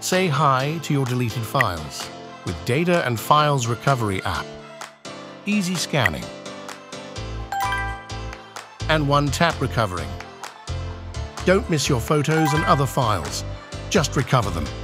Say hi to your deleted files with Data and Files Recovery app. Easy scanning. And one-tap recovering. Don't miss your photos and other files. Just recover them.